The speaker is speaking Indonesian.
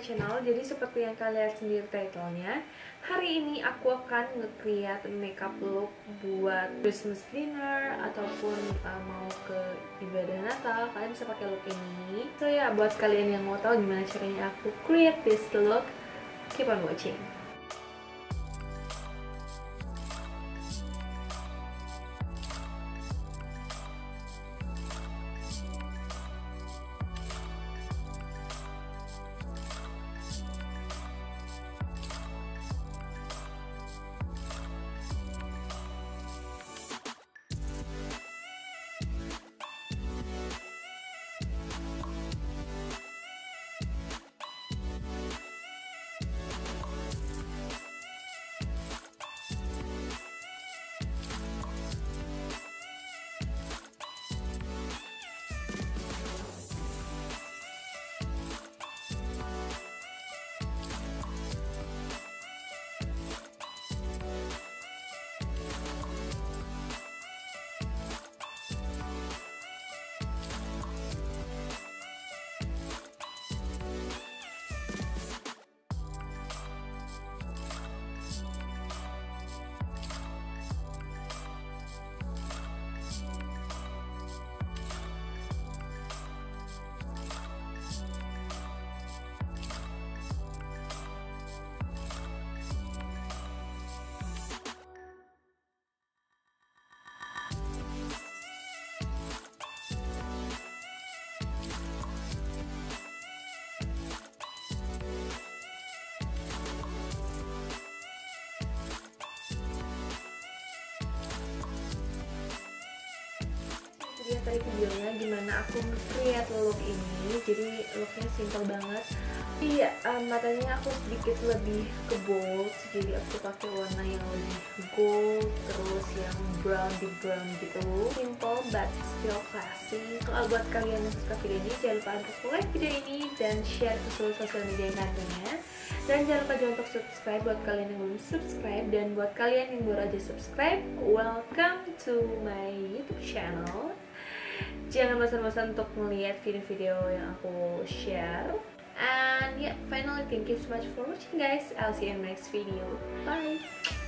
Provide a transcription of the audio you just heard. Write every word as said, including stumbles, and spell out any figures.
channel. Jadi seperti yang kalian lihat sendiri titlenya, hari ini aku akan nge-create makeup look buat Christmas dinner ataupun uh, mau ke ibadah Natal. Kalian bisa pakai look ini. So ya, buat kalian yang mau tahu gimana caranya aku create this look, keep on watching. Lihat tadi videonya gimana aku nge-create look ini. Jadi looknya simple banget. Iya, um, matanya aku sedikit lebih ke bold, jadi aku pakai warna yang lebih gold, terus yang brown deep brown gitu. Simple but still classy. Kalau buat kalian yang suka video ini, jangan lupa untuk like video ini dan share ke seluruh sosial media yang tentunya. Dan jangan lupa juga untuk subscribe buat kalian yang belum subscribe, dan buat kalian yang baru aja subscribe, welcome to my YouTube channel. Jangan bosan-bosan untuk melihat video-video yang aku share. And yeah, finally, thank you so much for watching guys. I'll see you in the next video. Bye!